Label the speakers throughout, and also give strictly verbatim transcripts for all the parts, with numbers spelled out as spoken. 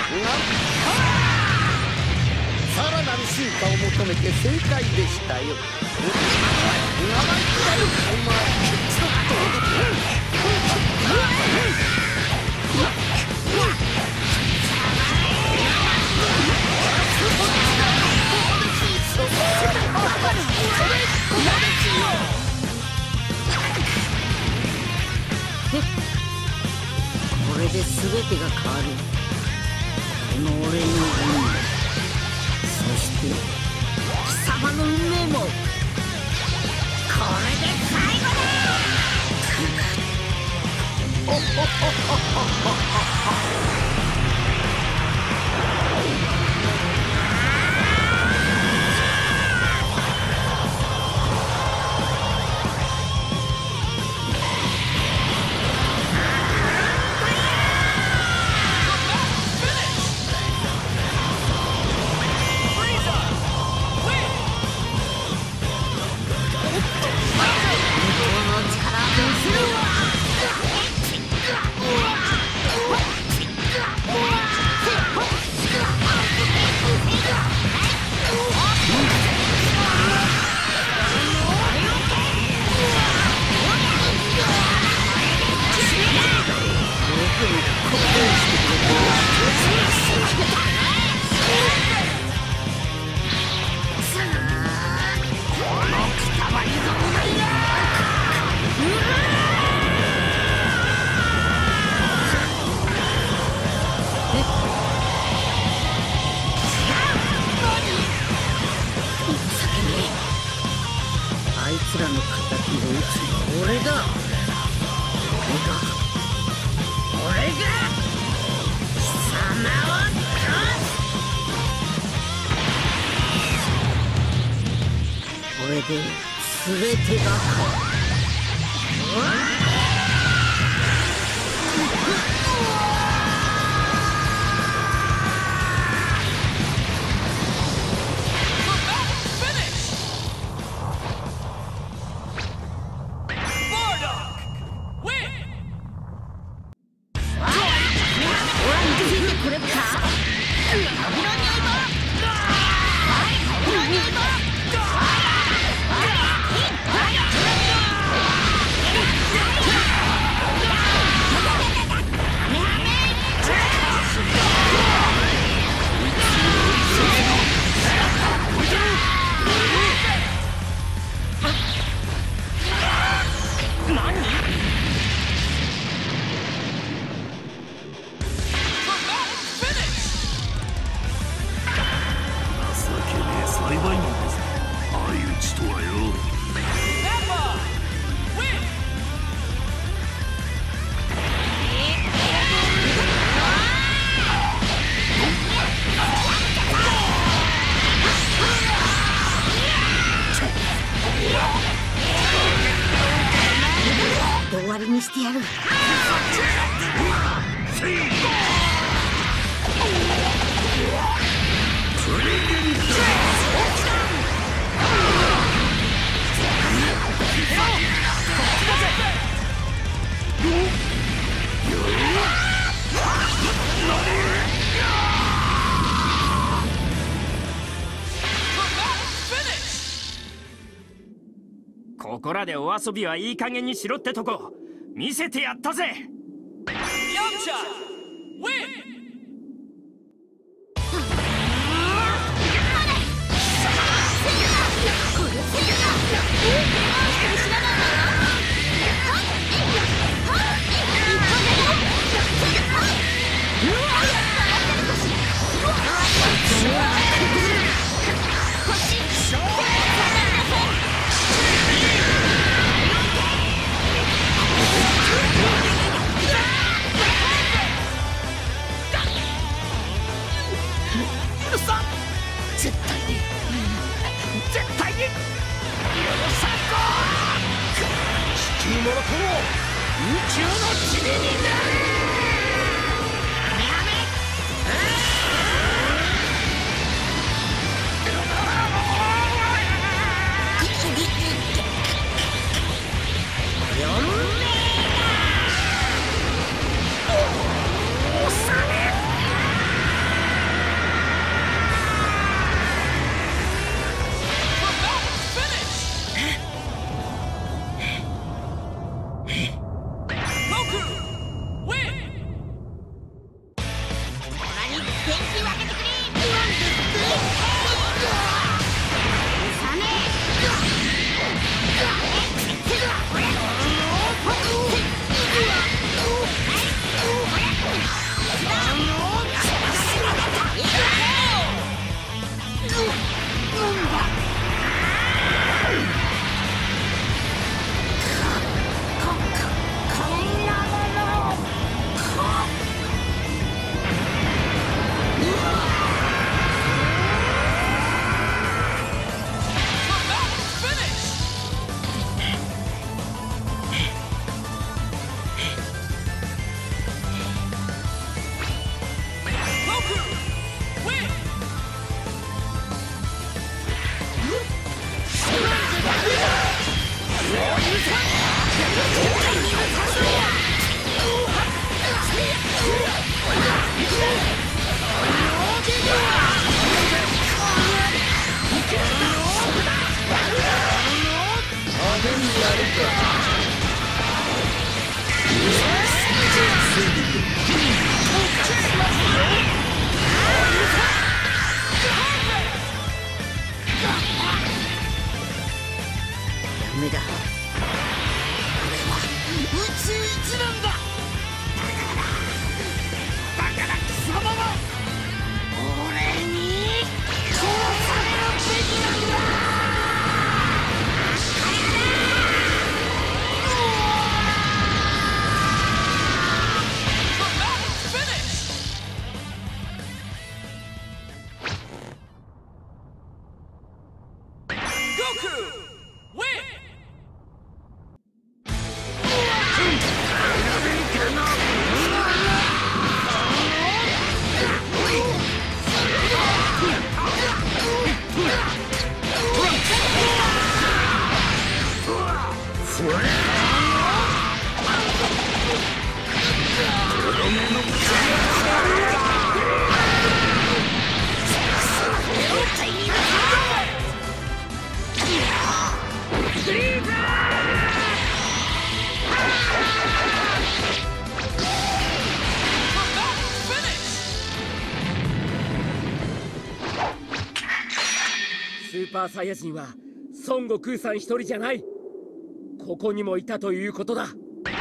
Speaker 1: さらなる進化を求めて正解でしたよ。
Speaker 2: これで全てが変わる。この俺の運命、そして貴様の運命もこれで最後だ。おほほほほほほ。あいつらの敵を撃つのは俺だ。俺が俺が貴様を倒す。これで全てが変わる。終わりにしてやる。
Speaker 3: ここらでお遊びはいい加減にしろってとこ見せてやったぜ。
Speaker 1: 絶対に絶対に許さんぞ。地球もろとも宇宙の塵になれ。
Speaker 4: ーパーサイヤ人は孫悟空さん一人じゃない。ここにもいたということだ。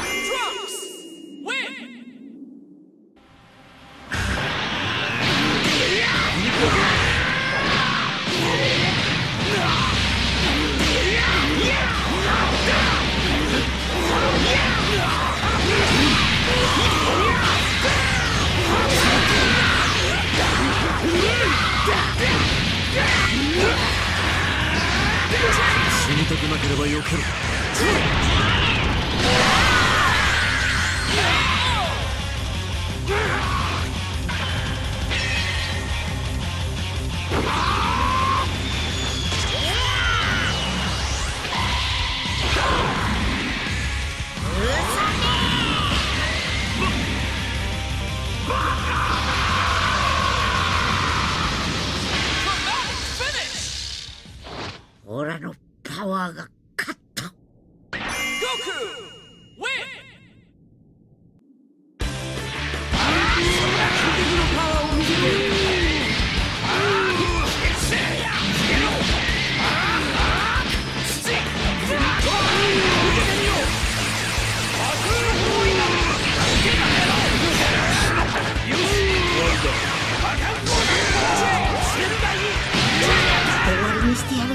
Speaker 1: 死にたくなければよける。
Speaker 2: 俺のパワーが勝った。ゴクウィン。パワーを見せて。終わりにしてやる。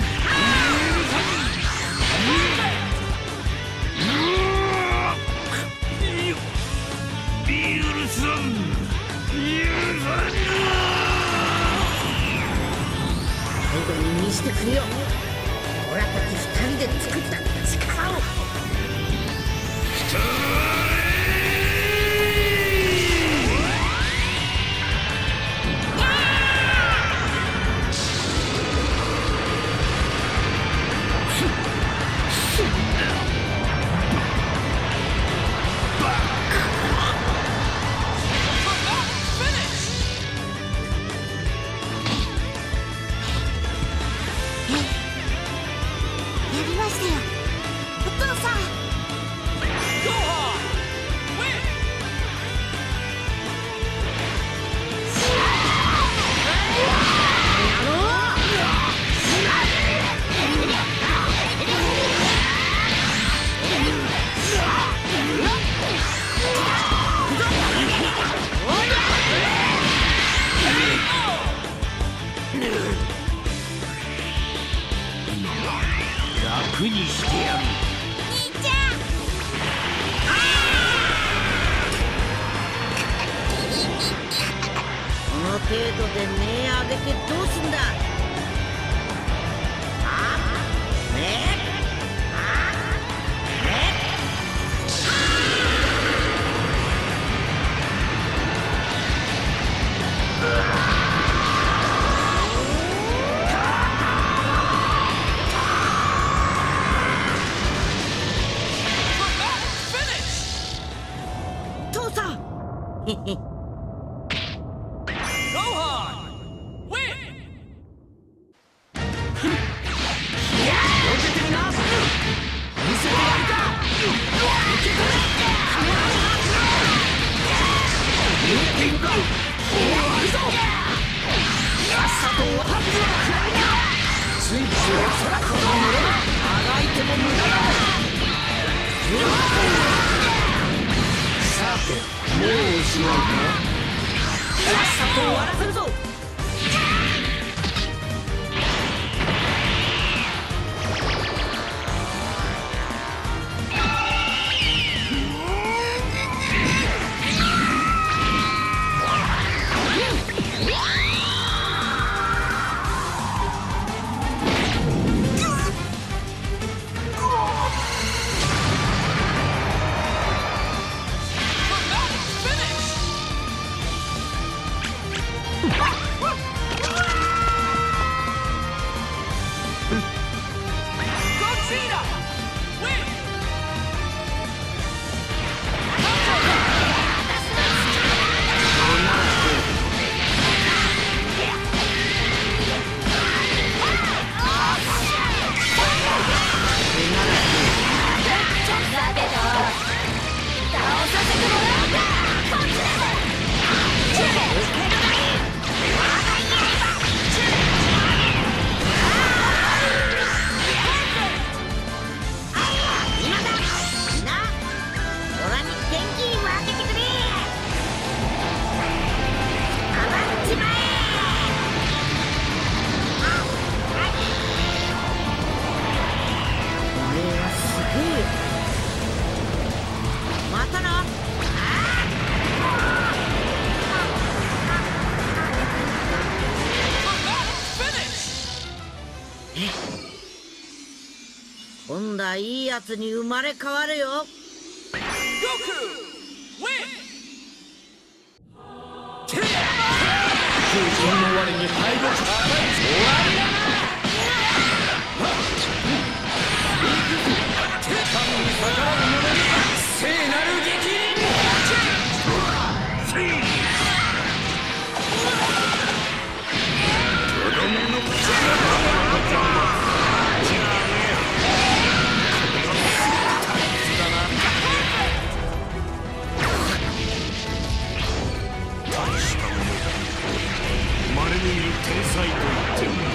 Speaker 2: 最後に見せてくれよ。俺たち二人で作った力を。
Speaker 1: 楽にしてやる。
Speaker 2: 兄ちゃん。この程度で目上げてどうすんだ。あ目あ目父さん。へへ。
Speaker 1: もうおしまいか。
Speaker 2: さっさと終わらせるぞ。 やつに生まれ変わるよ。
Speaker 1: 空中の我に敗北。終わりだな。神に逆らう者に聖なる激鱗。とどめの口大したものだ。稀に見る天才と言っても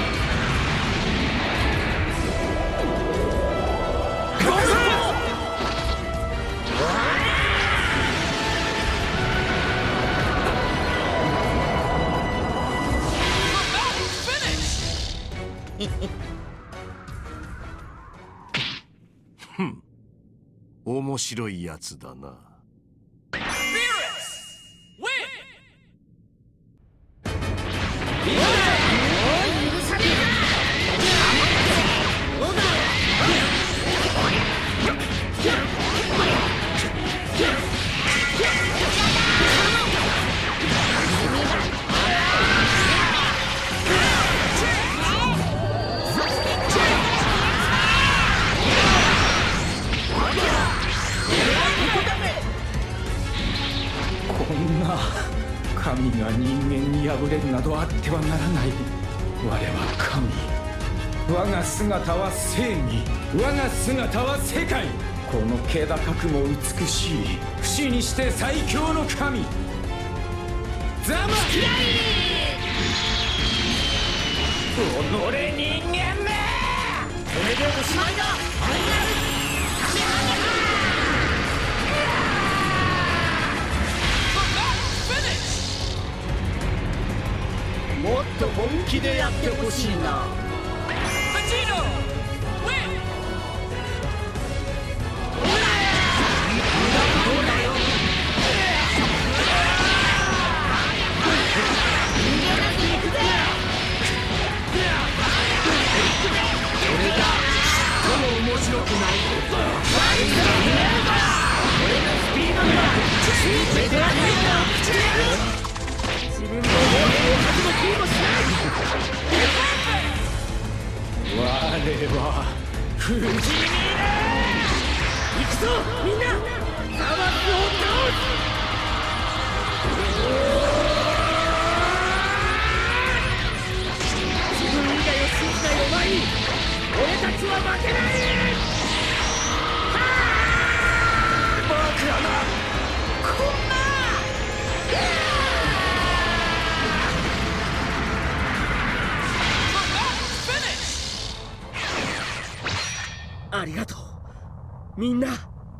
Speaker 1: ふん、面白いやつだな。
Speaker 5: 神が人間に敗れるなどあってはならない。我は神。我が姿は正義。我が姿は世界。この気高くも美しい不死にして最強の神ザマキライ。おのれ人間め。これでおしまいだ。ファイナルカメハメハ。もっと本気でやってほしいな。面白くない。俺のスピードにはついていけないんだ。自分の方法を始めてもしない。我は不死身だ。行くぞみんな。サバスを倒す。自分以外を信じないお前に俺たちは負けない。バカなこんな。ありがとうみんな。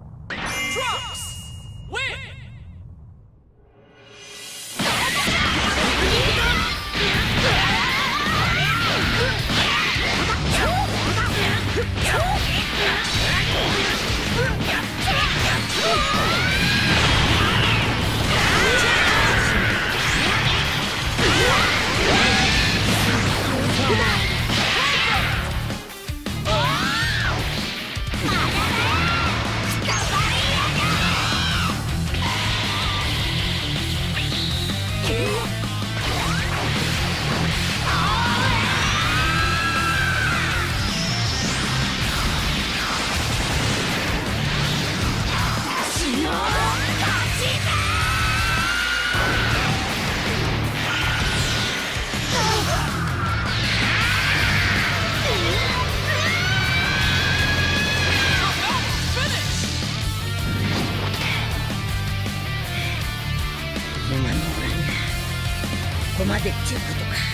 Speaker 5: ここまでっていうことか。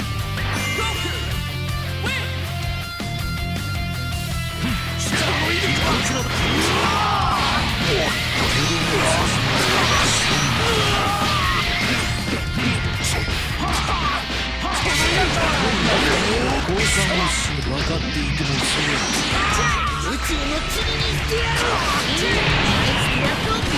Speaker 1: 分かっていてもそれ宇宙の塵にしてやろう。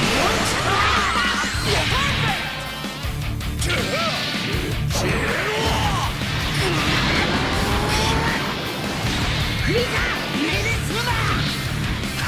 Speaker 1: フリーザ、揺れで済むな。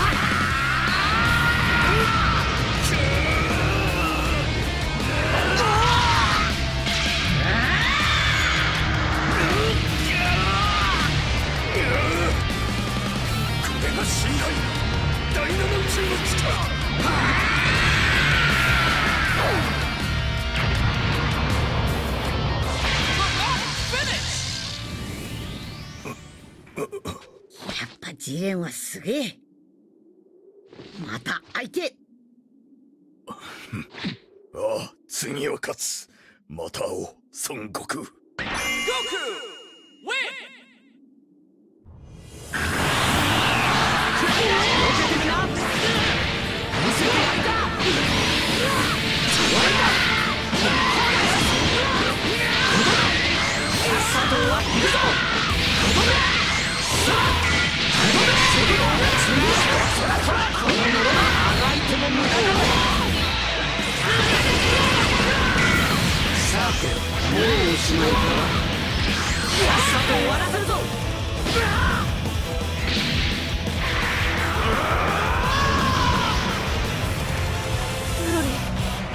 Speaker 2: ジレンはすげえ。また相手。
Speaker 1: ああ、次は勝つ。また会おう、孫悟空。
Speaker 2: さて、もうおしまいか。さっさと終わらせるぞ。ブロリー。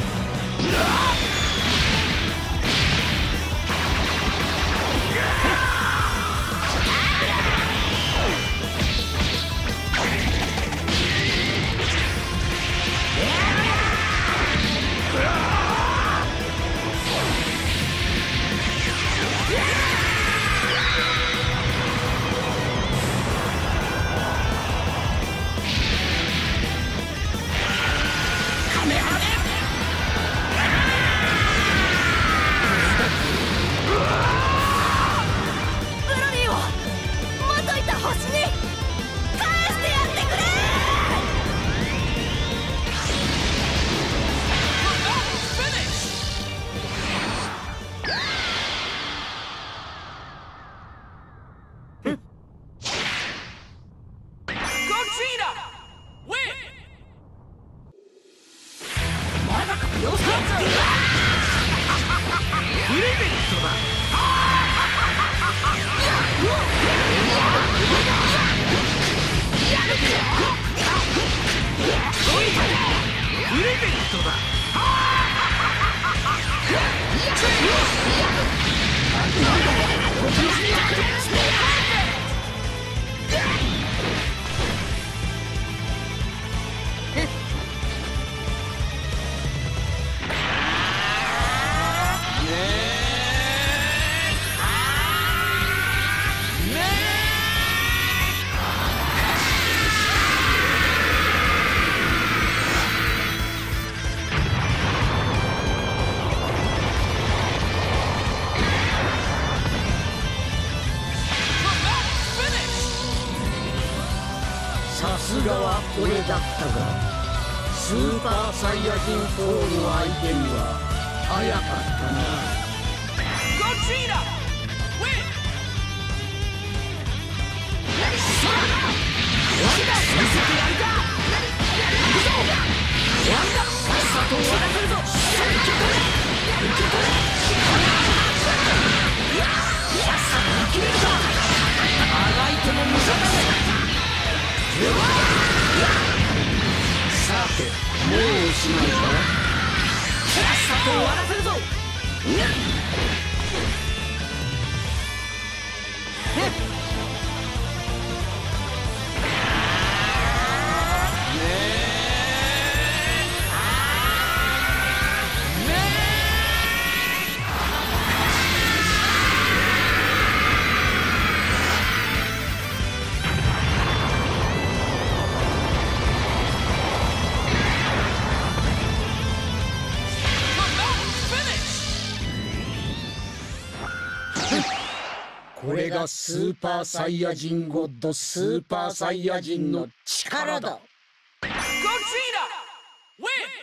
Speaker 2: さすがは俺だったが、スーパーサイヤ人フォーの相手には早かったな。ゴジラウィン。ワンダ見せてやるか。行くぞワンダ、さっさと終わらせるぞ。受け取れ受け取れ。さっさと生きれるか。あがいても無駄だ。さて、もうおしまいか。さっさと終わらせるぞ。これがスーパーサイヤ人ゴッドスーパーサイヤ人の力だ。ゴジラウィン。